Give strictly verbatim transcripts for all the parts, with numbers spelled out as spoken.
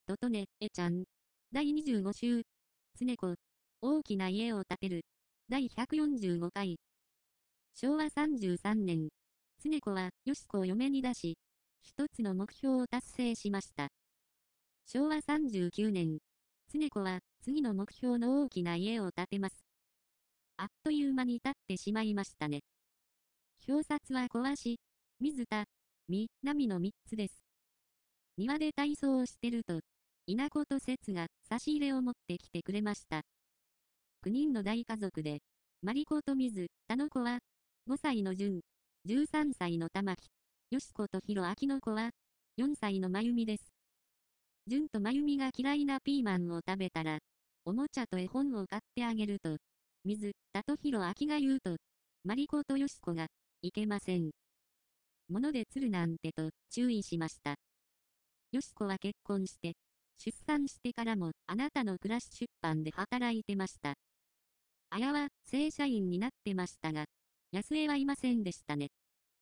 ととね、えちゃん。だいにじゅうご週。つねこ。大きな家を建てる。だいひゃくよんじゅうご回。しょうわさんじゅうさんねん。つねこは、よしこを嫁に出し、一つの目標を達成しました。しょうわさんじゅうきゅうねん。つねこは、次の目標の大きな家を建てます。あっという間に建ってしまいましたね。表札は壊し、水田、み、なみのみっつです。庭で体操をしてると、稲子と節が差し入れを持ってきてくれました。きゅうにんの大家族で、マリコと水田の子は、ごさいのじゅん、じゅうさんさいの玉木、よしことひろあきの子は、よんさいのまゆみです。じゅんとまゆみが嫌いなピーマンを食べたら、おもちゃと絵本を買ってあげると、水田とひろあきが言うと、マリコとよしこが、いけません。物で釣るなんてと注意しました。よしこは結婚して、出産してからもあなたの暮らし出版で働いてました。あやは正社員になってましたが、安江はいませんでしたね。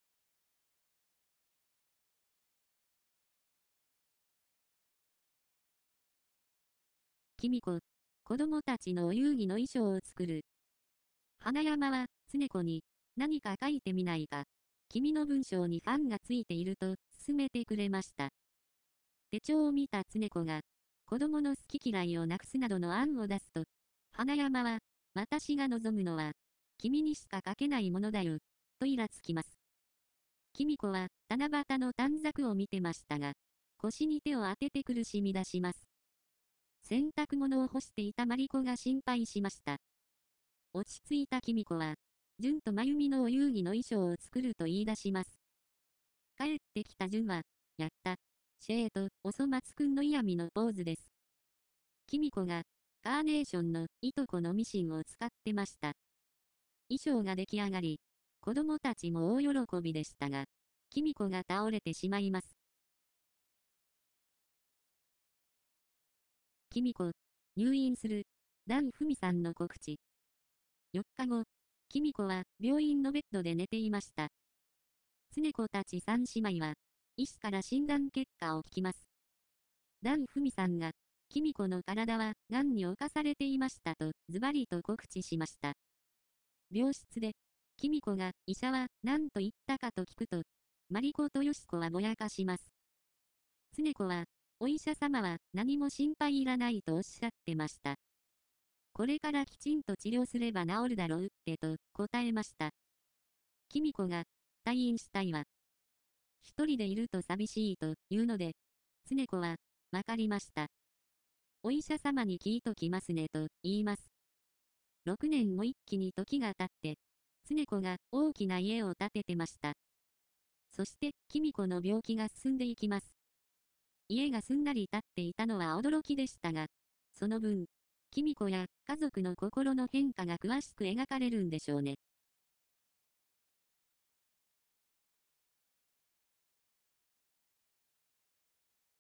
きみこ、子供たちのお遊戯の衣装を作る。花山は、つねこに、何か書いてみないか。君の文章にファンがついていると、勧めてくれました。手帳を見たつねこが、子供の好き嫌いをなくすなどの案を出すと、花山は、私が望むのは、君にしか書けないものだよ、とイラつきます。きみこは、七夕の短冊を見てましたが、腰に手を当てて苦しみ出します。洗濯物を干していたマリコが心配しました。落ち着いたきみこは、じゅんとまゆみのお遊戯の衣装を作ると言い出します。帰ってきたじゅんは、やった、シェーと、おそ松くんの嫌味のポーズです。きみこが、カーネーションのいとこのミシンを使ってました。衣装が出来上がり、子供たちも大喜びでしたが、きみこが倒れてしまいます。きみこ、入院する、ダン・フミさんの告知。よっかご、きみこは病院のベッドで寝ていました。つねこたち三姉妹は、医師から診断結果を聞きます。ダン・フミさんが、きみこの体は、癌に侵されていましたと、ズバリと告知しました。病室で、きみこが、医者は、何と言ったかと聞くと、マリコとヨシコはぼやかします。つねこは、お医者様は、何も心配いらないとおっしゃってました。これからきちんと治療すれば治るだろうって、と、答えました。きみこが、退院したいわ。一人でいると寂しいというので、つねこは、わかりました。お医者様に聞いときますねと言います。ろくねんも一気に時が経って、つねこが大きな家を建ててました。そして、きみこの病気が進んでいきます。家がすんなり建っていたのは驚きでしたが、その分、きみこや家族の心の変化が詳しく描かれるんでしょうね。